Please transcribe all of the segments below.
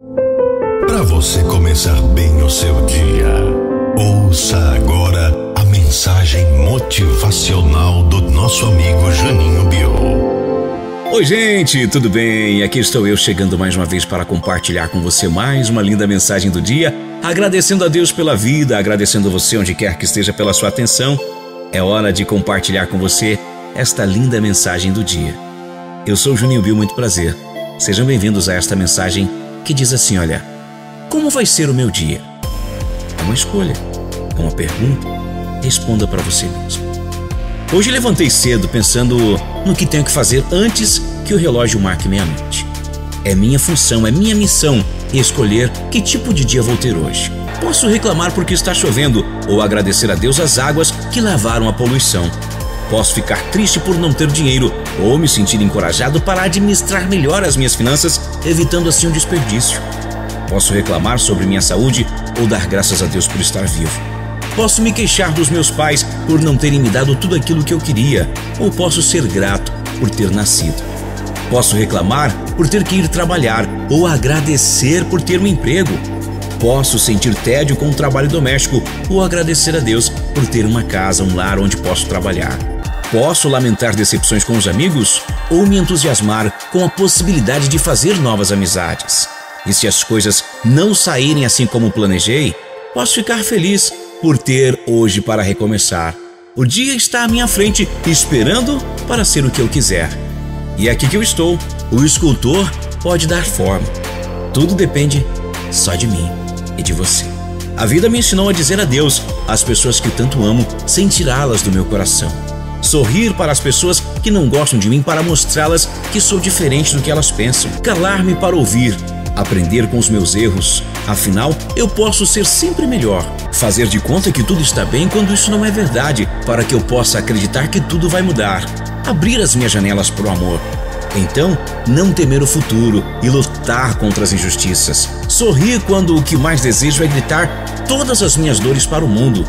Para você começar bem o seu dia, ouça agora a mensagem motivacional do nosso amigo Juninho Bill. Oi gente, tudo bem? Aqui estou eu chegando mais uma vez para compartilhar com você mais uma linda mensagem do dia, agradecendo a Deus pela vida, agradecendo a você onde quer que esteja pela sua atenção. É hora de compartilhar com você esta linda mensagem do dia. Eu sou o Juninho Bill, muito prazer. Sejam bem-vindos a esta mensagem que diz assim, olha: como vai ser o meu dia? É uma escolha, é uma pergunta, responda para você mesmo. Hoje levantei cedo pensando no que tenho que fazer antes que o relógio marque meia-noite. É minha função, é minha missão escolher que tipo de dia vou ter hoje. Posso reclamar porque está chovendo ou agradecer a Deus as águas que lavaram a poluição. Posso ficar triste por não ter dinheiro ou me sentir encorajado para administrar melhor as minhas finanças, evitando assim um desperdício. Posso reclamar sobre minha saúde ou dar graças a Deus por estar vivo. Posso me queixar dos meus pais por não terem me dado tudo aquilo que eu queria, ou posso ser grato por ter nascido. Posso reclamar por ter que ir trabalhar ou agradecer por ter um emprego. Posso sentir tédio com o trabalho doméstico ou agradecer a Deus por ter uma casa, um lar onde posso trabalhar. Posso lamentar decepções com os amigos ou me entusiasmar com a possibilidade de fazer novas amizades. E se as coisas não saírem assim como planejei, posso ficar feliz por ter hoje para recomeçar. O dia está à minha frente, esperando para ser o que eu quiser. E é aqui que eu estou. O escultor pode dar forma. Tudo depende só de mim e de você. A vida me ensinou a dizer adeus às pessoas que tanto amo, sem tirá-las do meu coração. Sorrir para as pessoas que não gostam de mim para mostrá-las que sou diferente do que elas pensam. Calar-me para ouvir. Aprender com os meus erros. Afinal, eu posso ser sempre melhor. Fazer de conta que tudo está bem quando isso não é verdade, para que eu possa acreditar que tudo vai mudar. Abrir as minhas janelas para o amor. Então, não temer o futuro e lutar contra as injustiças. Sorrir quando o que mais desejo é gritar todas as minhas dores para o mundo.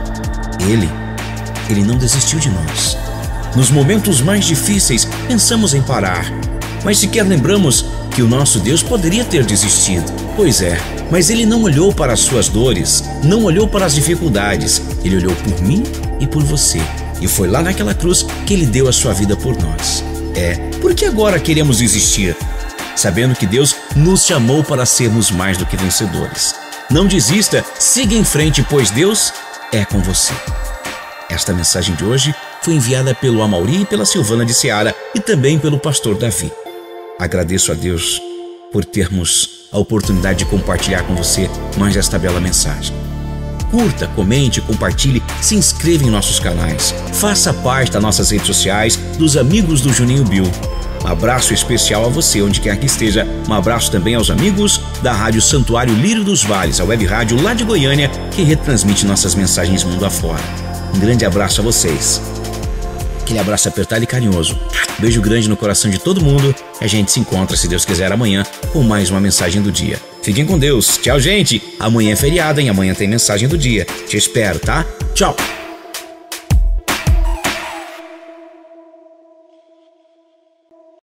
Ele não desistiu de nós. Nos momentos mais difíceis, pensamos em parar, mas sequer lembramos que o nosso Deus poderia ter desistido. Pois é, mas Ele não olhou para as suas dores, não olhou para as dificuldades. Ele olhou por mim e por você. E foi lá naquela cruz que Ele deu a sua vida por nós. Por que agora queremos desistir? Sabendo que Deus nos chamou para sermos mais do que vencedores. Não desista, siga em frente, pois Deus é com você. Esta mensagem de hoje foi enviada pelo Amauri e pela Silvana de Seara e também pelo pastor Davi. Agradeço a Deus por termos a oportunidade de compartilhar com você mais esta bela mensagem. Curta, comente, compartilhe, se inscreva em nossos canais. Faça parte das nossas redes sociais, dos amigos do Juninho Bill. Um abraço especial a você, onde quer que esteja. Um abraço também aos amigos da Rádio Santuário Lírio dos Vales, a web rádio lá de Goiânia, que retransmite nossas mensagens mundo afora. Um grande abraço a vocês. Aquele abraço apertado e carinhoso. Beijo grande no coração de todo mundo. E a gente se encontra, se Deus quiser, amanhã com mais uma mensagem do dia. Fiquem com Deus. Tchau, gente. Amanhã é feriado, hein? Amanhã tem mensagem do dia. Te espero, tá? Tchau.